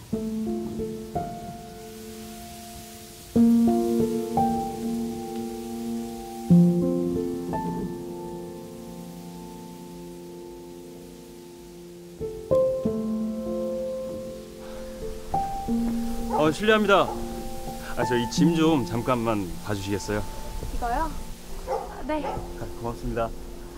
실례합니다. 저 이 짐 좀 잠깐만 봐주시겠어요? 이거요? 네. 고맙습니다.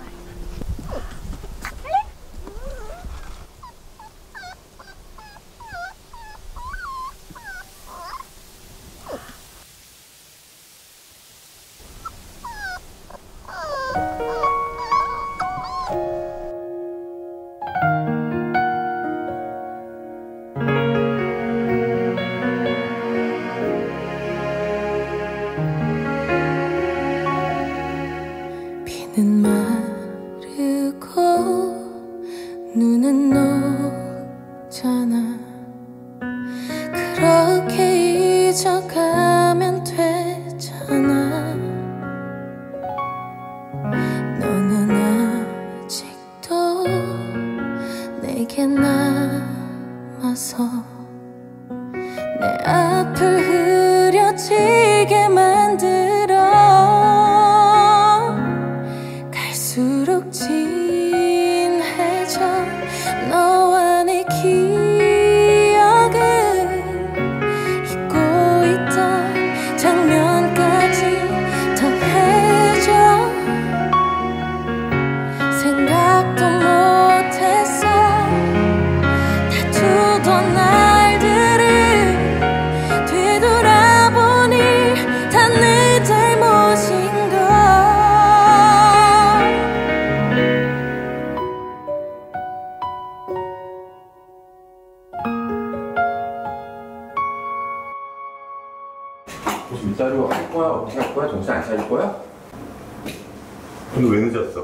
비는 마르고 눈은 녹잖아. 그렇게 잊어가면 되잖아. 너는 아직도 내게 남아서 내 앞을 흐려지게 만들어. 갈수록 진해져 너와 내 기억을 잊고 있던 장면까지 더해져. 생각도 못했어 다투던 날들을 되돌아보니 다 내 잘못인걸. 무슨 밀가루 할 거야? 어떻게 할 거야? 정신 안 차릴 거야? 오늘 왜 늦었어?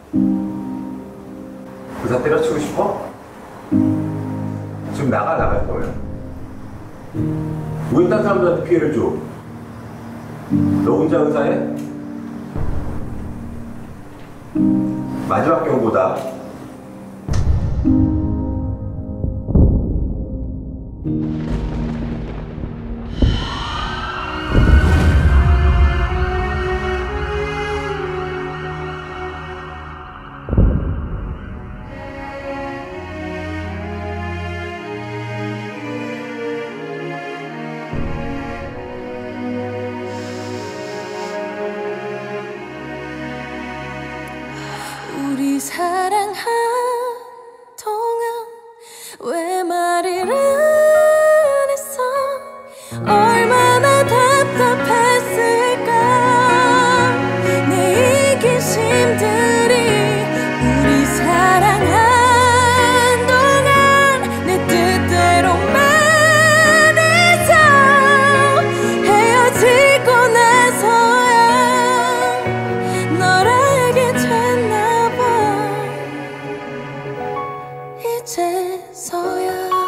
의사 때려치고 싶어? 지금 나갈 거예요. 왜 딴 사람들한테 피해를 줘? 너 혼자 의사해? 마지막 경고다. 우리 사랑한 동안 왜 말을 안 했어? 얼마나 답답했을까 내 이기심들이. 우리 사랑한 동안 내 뜻대로만 해서 헤어지고 나서야 널 알게 됐나. 이제서야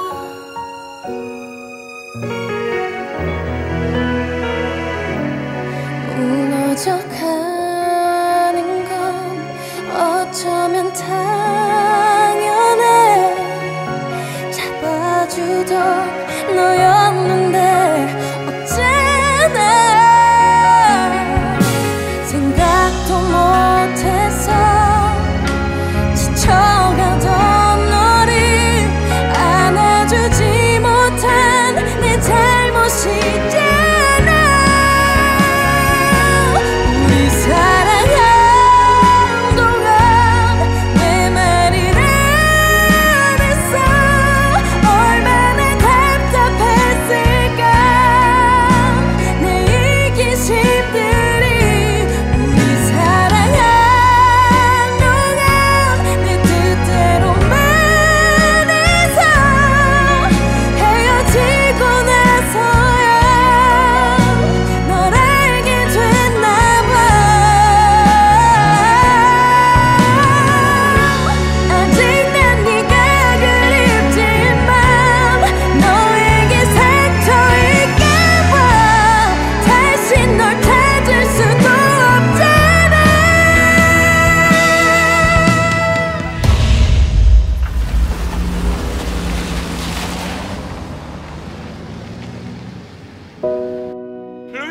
무너져가는 건 어쩌면 당연해. 잡아주던 너였는데 어째나 생각도 못해서 지쳐가던 안아주지 못한 내 잘못이잖아. 우리 사랑한 동안 내 말을 안 했어. 얼마나 답답했을까.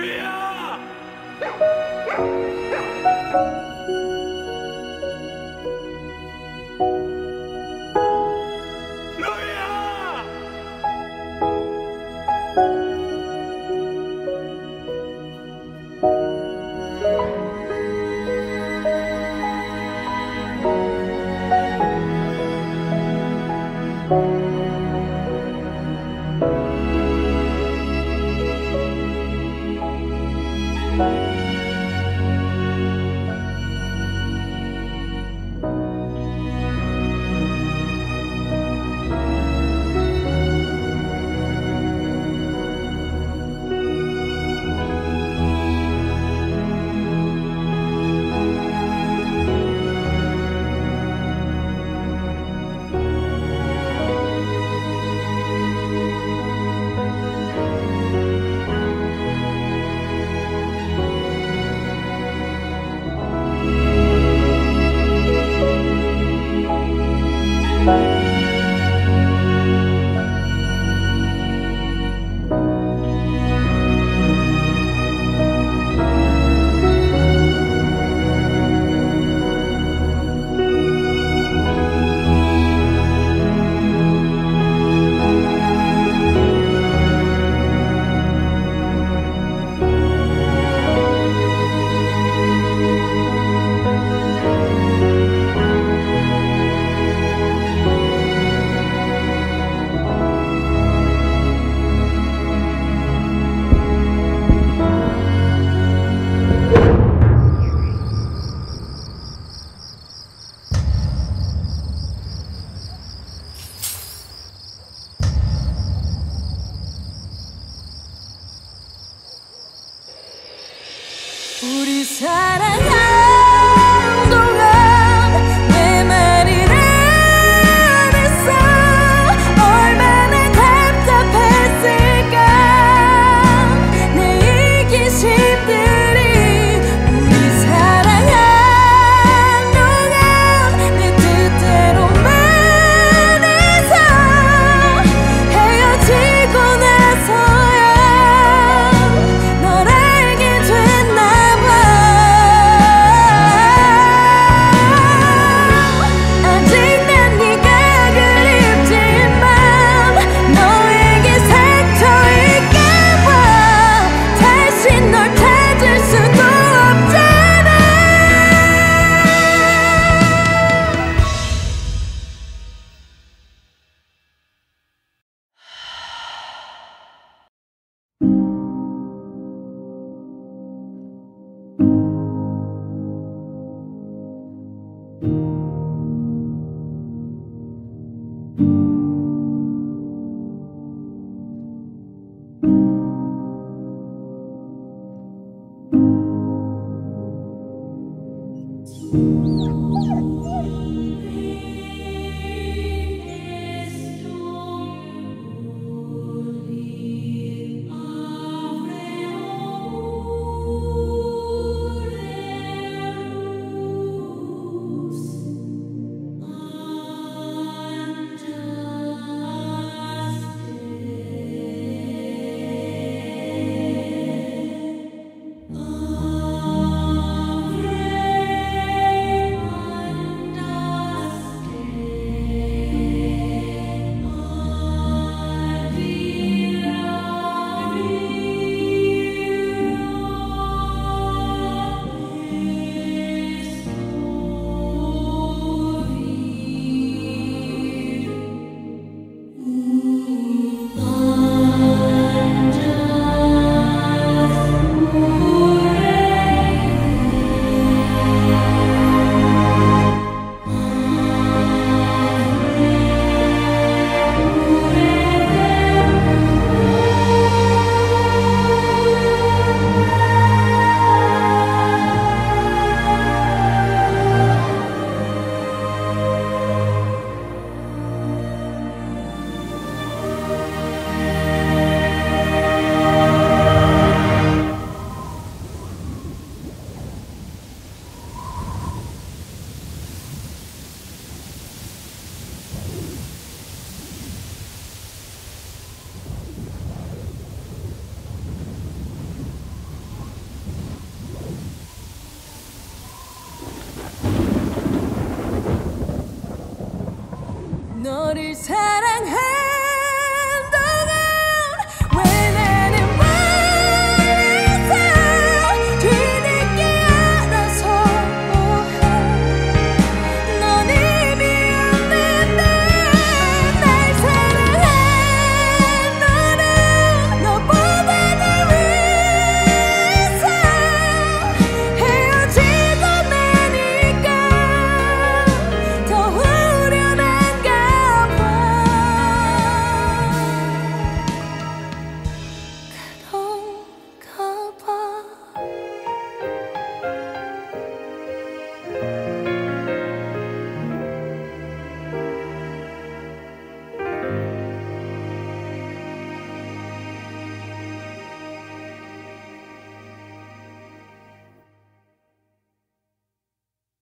루이야! 루이야! 우리 사랑